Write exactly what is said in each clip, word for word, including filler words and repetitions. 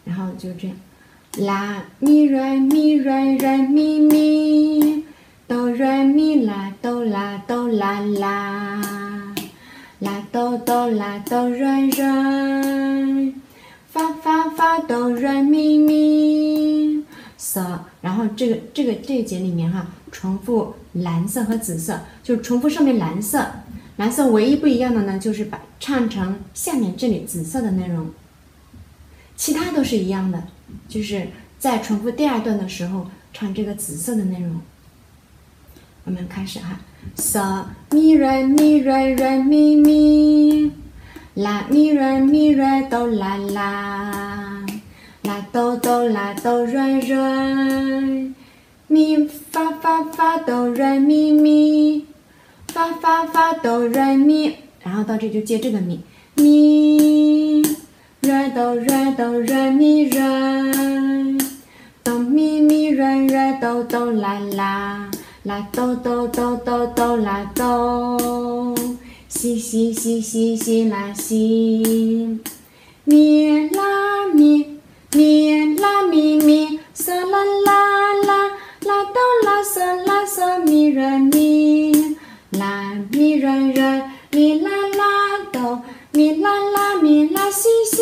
然后就这样，啦咪瑞咪瑞瑞咪咪，哆瑞咪啦哆啦哆啦啦，啦哆哆啦哆瑞瑞，发发发哆瑞咪咪，嗦。然后这个这个这一节里面哈，重复蓝色和紫色，就重复上面蓝色，蓝色唯一不一样的呢，就是把唱成下面这里紫色的内容，其他都是一样的，就是在重复第二段的时候唱这个紫色的内容。我们开始哈，嗦咪瑞咪瑞瑞咪咪，啦咪瑞咪瑞哆啦啦，啦哆哆啦哆瑞瑞，咪发发发哆瑞咪咪，发发发哆瑞咪，然后到这就接这个咪咪，瑞哆瑞哆瑞咪瑞，哆咪咪瑞瑞哆哆啦啦，啦哆哆哆哆哆啦哆，西西西西西啦西，咪啦咪咪啦咪咪，嗦啦啦啦，啦哆啦嗦啦嗦咪瑞咪，啦咪瑞瑞咪啦啦哆，咪啦啦咪啦西西。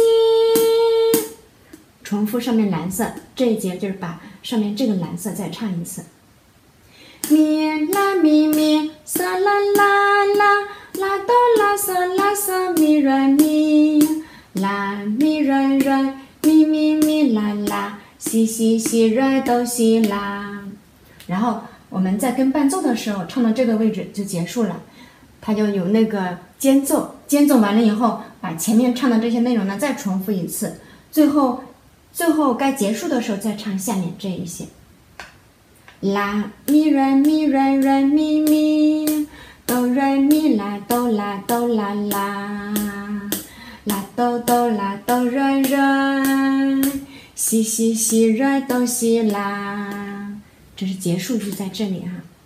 重复上面蓝色，这一节就是把上面这个蓝色再唱一次。咪啦咪咪，嗦啦啦啦，啦哆啦嗦啦嗦咪瑞咪，啦咪瑞瑞咪咪咪啦啦，西西西瑞哆西啦。然后我们在跟伴奏的时候唱到这个位置就结束了，它就有那个间奏，间奏完了以后，把前面唱的这些内容呢再重复一次，最后最后该结束的时候再唱下面这一些。啦咪瑞咪瑞瑞咪咪，哆瑞咪啦哆啦哆啦啦，啦哆哆啦哆瑞瑞，西西西瑞哆西啦。这是结束句在这里哈。